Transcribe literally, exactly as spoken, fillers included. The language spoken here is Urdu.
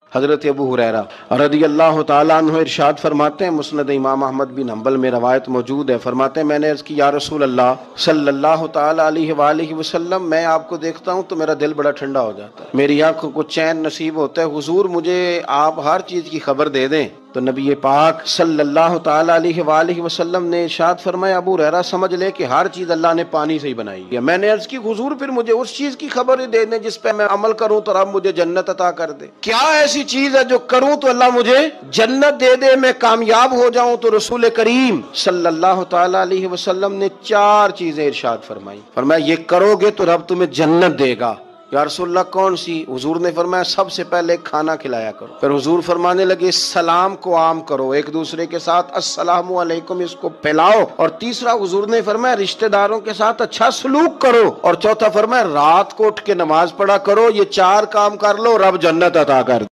حضرت ابو ہریرہ رضی اللہ تعالیٰ عنہ ارشاد فرماتے ہیں، مسند امام احمد بن حنبل میں روایت موجود ہے، فرماتے ہیں میں نے عرض کی یا رسول اللہ صلی اللہ تعالیٰ علیہ وآلہ وسلم، میں آپ کو دیکھتا ہوں تو میرا دل بڑا ٹھنڈا ہو جاتا ہے، میری آنکھوں کو چین نصیب ہوتا ہے، حضور مجھے آپ ہر چیز کی خبر دے دیں۔ تو نبی پاک صلی اللہ تعالیٰ علیہ وآلہ وسلم نے ارشاد فرمایا ابو ہریرہ سمجھ لے کہ ہر چیز اللہ نے پانی سے ہی بنائی ہے۔ میں نے عرض کی حضور پھر مجھے اس چیز کی خبر دے دیں جس پہ میں عمل کروں تو رب مجھے جنت عطا کر دے، کیا ایسی چیز ہے جو کروں تو اللہ مجھے جنت دے دے، میں کامیاب ہو جاؤں؟ تو رسول کریم صلی اللہ تعالیٰ علیہ وسلم نے چار چیزیں ارشاد فرمائی، فرمایا یہ کرو گے تو رب تمہیں جنت دے گا۔ یا رسول اللہ کون سی؟ حضور نے فرمایا سب سے پہلے کھانا کھلایا کرو۔ پھر حضور فرمانے لگے سلام کو عام کرو، ایک دوسرے کے ساتھ السلام علیکم اس کو پھیلاؤ، اور تیسرا حضور نے فرمایا رشتہ داروں کے ساتھ اچھا سلوک کرو، اور چوتھا فرمایا رات کو اٹھ کے نماز پڑھا کرو۔ یہ چار کام کر لو رب جنت عطا کر